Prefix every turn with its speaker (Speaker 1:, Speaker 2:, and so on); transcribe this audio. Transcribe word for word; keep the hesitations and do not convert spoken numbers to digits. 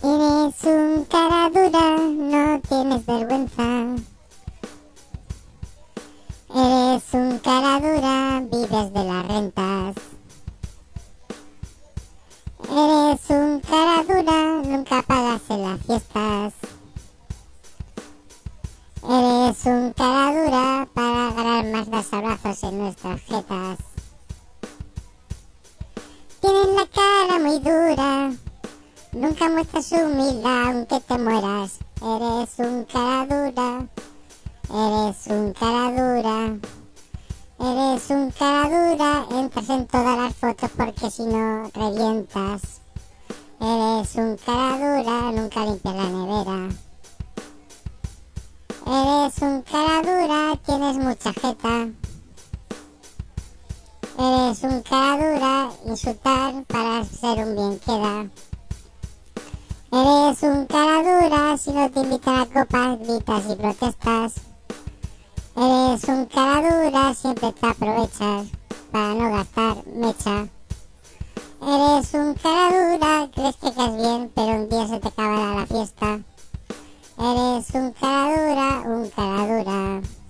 Speaker 1: Eres un cara dura, no tienes vergüenza. Eres un cara dura, vives de las rentas. Eres un cara dura, nunca pagas en las fiestas. Eres un cara dura para ganar más los abrazos en nuestras jetas. Tienes la cara muy dura, nunca muestras humildad aunque te mueras. Eres un cara dura, eres un cara dura. Eres un cara dura, entras en todas las fotos porque si no revientas. Eres un cara dura, nunca limpias la nevera. Eres un cara dura, tienes mucha jeta. Eres un cara dura, insultar para ser un bien queda. Eres un cara dura, si no te invitan a copas, gritas y protestas. Eres un cara dura, siempre te aprovechas para no gastar mecha. Eres un cara dura, crees que caes bien, pero un día se te acabará la fiesta. Eres un cara dura, un cara dura.